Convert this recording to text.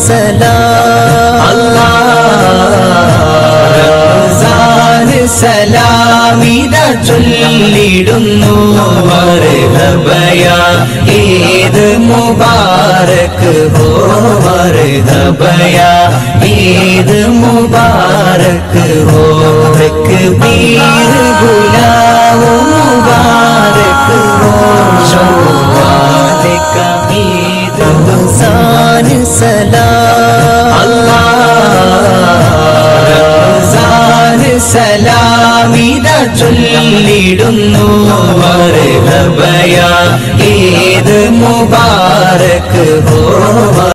സലാം റംസാൻ സലാമിത ചൊല്ലിടുന്നു മർഹബയാ ഈദ് മുബാരക് ഹോ മർഹബയാ ഈദ് മുബാരക് ഹോ തക്ബീർ ബുലാവോ മുബാരക് ഹോ ശൗവാൽ का ईद रमज़ान सलाम रमज़ान സലാമിത ചൊല്ലിടുന്നു മർഹബയാ ഈദ് മുബാരക് ഹോ